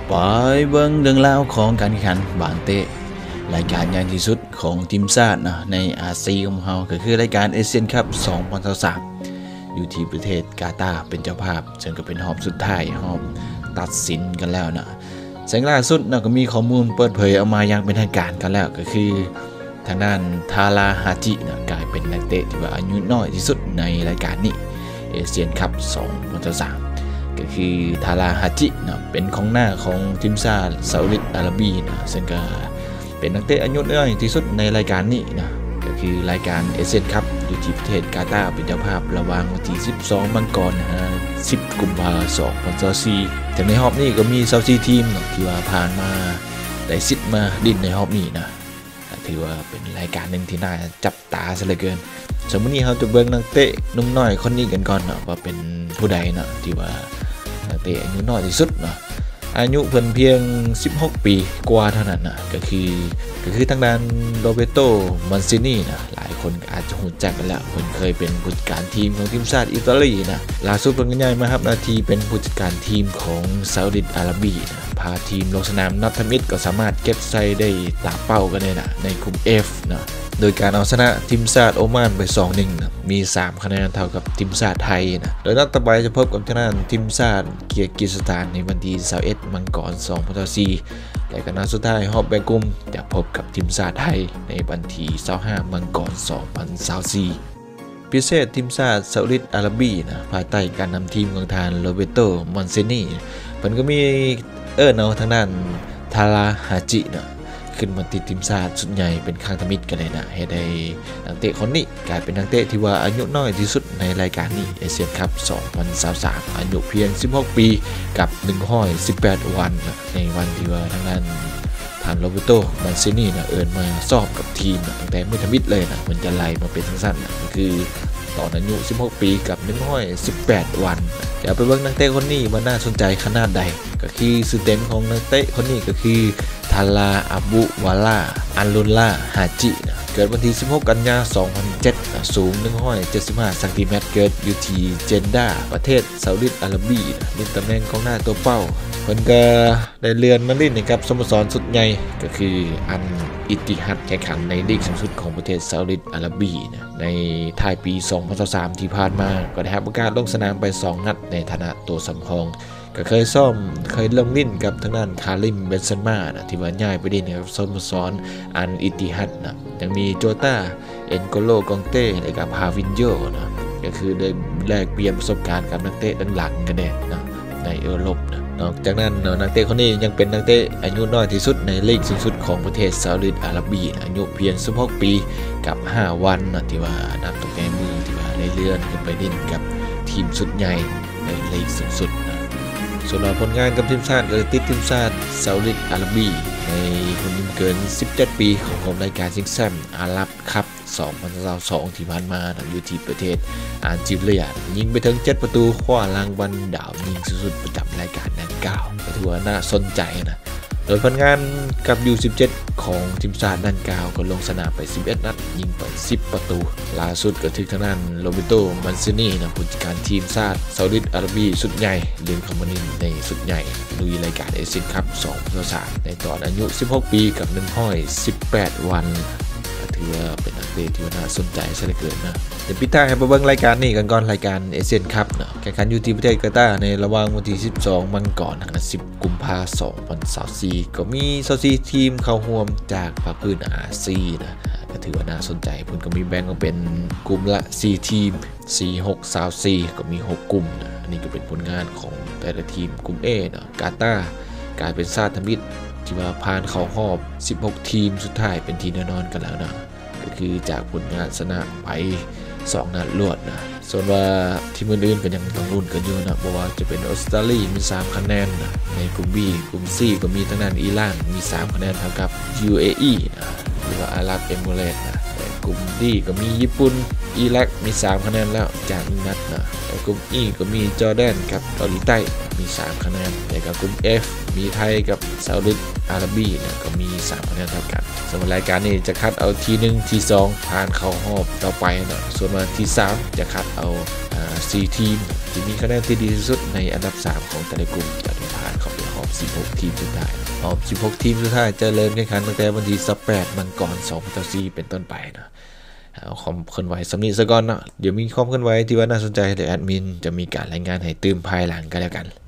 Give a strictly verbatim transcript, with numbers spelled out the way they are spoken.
ไปเบิ่งเรื่องราวของการแข่งขันบางเตะรายการใหญ่ที่สุดของทีมชาตินะในอาเซียนของเราก็คือรายการเอเชียนคัพสองพันยี่สิบสามอยู่ที่ประเทศกาตาร์เป็นเจ้าภาพซึ่งก็เป็นรอบสุดท้ายรอบตัดสินกันแล้วนะซึ่งล่าสุดนะก็มีข้อมูลเปิดเผยออกมาอย่างเป็นทางการกันแล้วก็คือทางด้านทาราฮาจินะกลายเป็นนักเตะที่ว่าอายุน้อยที่สุดในรายการนี้เอเชียนคัพสองพันยี่สิบสามก็คือทาราฮาจินะเป็นของหน้าของทีมชาติซาอุดิอาระเบียนะซึ่งก็เป็นนักเตะอายุน้อยที่สุดในรายการนี้นะก็คือรายการเอเชียนคัพอยู่ที่ประเทศกาตาร์เป็นเจ้าภาพระหว่างวันที่สิบสองมังกรนะสิบกุมภาพันธ์สองพันยี่สิบสี่แต่ในรอบนี้ก็มียี่สิบสี่ทีมนะที่ว่าผ่านมาได้สิทธิ์มาดินในรอบนี้นะถือว่าเป็นรายการหนึ่งที่น่าจับตาซะเหลือเกินสมมตินี้เราจะเบิ่งนักเตะนุ่มน้อยคนนี้กันก่อนเนาะว่าเป็นผู้ใดเนาะที่ว่านักเตะอายุน้อยที่สุดเนาะอายุเพิ่นเพียงสิบหกปีกว่าเท่านั้นนะก็คือก็คือทางด้านโรเบโตมันซินีนะหลายคนอาจจะรู้จักกันแล้วเพิ่นเคยเป็นผู้จัดการทีมของทีมชาติอิตาลีนะล่าสุดเพิ่นก็ย้ายมารับหน้าที่เป็นผู้จัดการทีมของซาอุดิอาระเบียนะพาทีมลงสนามนัดทมิตรก็สามารถเก็บใส่ได้ตามเป้ากันเลยนะในกลุ่ม F นะโดยการเอาชนะทีมชาติโอมานไป สองหนึ่ง นะมีสามคะแนนเท่ากับทีมชาติไทยนะโดยนัดต่อไปจะพบกับทางด้านทีมชาติเกียร์กิสถานในวันที่ยี่สิบเอ็ดมังกรสองพันยี่สิบสี่และก็นัดสุดท้ายรอบแบ่งกลุ่มจะพบกับทีมชาติไทยในวันที่ยี่สิบห้ามังกรสองพันยี่สิบสี่พิเศษทีมชาติซาอุดิอาระเบียนะภายใต้การนำทีมของทางโรเบโตมอนเซนีเพิ่นก็มีเอิ้นเอาทางด้านทาราฮาจินะขึ้นมาติดทีมชาติสุดใหญ่เป็นข้างทมิตรกันเลยนะให้ได้นักเตะคนนี้กลายเป็นนักเตะที่ว่าอายุน้อยที่สุดในรายการนี้เอเชียนคัพสองพันยี่สิบสามอายุเพียงสิบหกปีกับหนึ่งร้อยสิบแปดวันนะในวันที่ว่าทางด้านทางโรเบโตมันซินีนะเอิ้นมาสอบกับทีมนะตั้งแต่มือทมิตรเลยนะมันจะไล่มาเป็นสั้นๆนะก็คือตอนอายุสิบหกปีกับหนึ่งร้อยสิบแปดวันเดี๋ยวไปเบิ่งนักเตะคนนี้ว่าน่าสนใจขนาดใดก็คือชื่อเต็มของนักเตะคนนี้ก็คือทาราอับูวาลาอัลลุลลาฮาจินะเกิดวันที่สิบหกกันยายนสองพันเจ็ดนะสูงหนึ่งร้อยเจ็ดสิบห้าเซนติเมตรเกิดอยู่ที่เจนดาประเทศซาอุดิอาระเบียนะเล่นตำแหน่งกองหน้าตัวเป้าเพิ่นก็ได้เลื่อนมาเล่นกับสโมสรสุดใหญ่ก็คืออันอิติฮัดแข่งขันในลีกสูงสุดของประเทศซาอุดิอาระเบียนะในท้ายปีสองพันยี่สิบสามที่ผ่านมาก็ได้รับโอกาสลงสนามไปสองนัดในฐานะตัวสำรองก็เคยซ่อมเคยลงลิ้นกับทางด้านคาริมเบนเซม่านะที่ว่าย้ายไปเล่นกับสโมสรอันอิติฮัดนะยังมีโจต้าเอ็นโกโลกองเต้และกับฮาวินโญนะก็คือได้แลกเปลี่ยนประสบการณ์กับนักเตะดังหลังกันแน่นะในยุโรปนะนอกจากนั้นนักเตะคนนี้ยังเป็นนักเตะอายุน้อยที่สุดในลีกสูงสุดของประเทศซาอุดิอาระเบียอายุเพียงสิบหกปีกับห้าวันนะที่ว่านับตั้งแต่มือที่ว่าได้เลื่อนขึ้นไปเล่นกับทีมสุดใหญ่ในลีกสูงสุดนะส่วนผลงานกับทีมชาติก็ติดทีมชาติซาอุดิอาระเบียในรุ่นอายุเกินสิบเจ็ดปีของรายการชิงแชมป์อาหรับคัพสองพันยี่สิบสองที่ผ่านมาอยู่ที่ประเทศอาร์เจนตินายิงไปถึงเจ็ดประตูคว้ารางวัลดาวยิงสูงสุดประจำรายการดังกล่าวก็ถือว่าน่าสนใจนะโดยผลงานกับ ยู สิบเจ็ด ของทีมชาติดังกล่าวก็ลงสนามไปสิบเอ็ดนัดยิงไปสิบประตูล่าสุดก็ถึงทางด้านโรเบโตมันซินีนะผู้จัดการทีมชาติซาอุดิอาระเบียสุดใหญ่เดือนคอมมานินในสุดใหญ่ลุยรายการเอเชียนคัพสองพันยี่สิบสามในตอนอายุสิบหกปีกับหนึ่งร้อยสิบแปดวันถือว่าเป็นนักเตะที่น่าสนใจซะเหลือเกินนะเดี๋ยวปิดท้ายให้ไปเบิ่งรายการนี้กันก่อนรายการเอเชียนคัพนะแข่งขันอยู่ที่ประเทศกาตาร์ในระหว่างวันที่สิบสองมังกรถึงสิบกุมภาพันธ์สองพันยี่สิบสี่ก็มียี่สิบสี่ทีมเข้าร่วมจากภาคพื้นอาเซียนนะก็ถือว่าน่าสนใจเพิ่นก็มีแบ่งออกเป็นกลุ่มละสี่ทีมสี่ หก สาม สี่ก็มีหกกลุ่มนะอันนี้ก็เป็นผลงานของแต่ละทีมกลุ่ม A นะกาตาร์กลายเป็นชาติมิตรที่ว่าผ่านเข้ารอบสิบหกทีมสุดท้ายเป็นทีแน่นอนกันแล้วนะก็คือจากผลงานชนะไปสองนัดรวดนะส่วนว่าทีมอื่นๆก็ยังต้องลุ้นกันอยู่นะเพราะว่าจะเป็นออสเตรเลียมีสามคะแนนนะในกลุ่ม B กลุ่ม C ก็มีทางด้านอิหร่านมีสามคะแนนเท่ากับ ยู เอ อี นะหรือว่าอาหรับเอมิเรตส์นะแต่กลุ่ม D ก็มีญี่ปุ่นอิรักมีสามคะแนนแล้วจากนัดนะแต่กลุ่ม E ก็มีจอร์แดนกับเกาหลีใต้มีสามคะแนนแต่กับกลุ่ม F มีไทยกับซาอุดิอาระเบียนะก็มีสามคะแนนเท่ากันสำหรับรายการนี้จะคัดเอาทีหนึ่งทีสองผ่านเข้ารอบต่อไปนะส่วนมาทีสามจะคัดเอาสี่ทีมที่มีคะแนนที่ดีที่สุดในอันดับสามของแต่ละกลุ่มจะผ่านเข้าไปรอบสิบหกทีมสุดท้ายรอบสิบหกทีมสุดท้ายจะเริ่มแข่งขันตั้งแต่วันที่สิบแปดมังกรสองพันยี่สิบสี่เป็นต้นไปนะเอาความเคลื่อนไหวสำนีซะก่อนเนาะเดี๋ยวมีความเคลื่อนไหวที่ว่าน่าสนใจเดี๋ยวแอดมินจะมีการรายงานให้ตื่มภายหลังกันแล้วกัน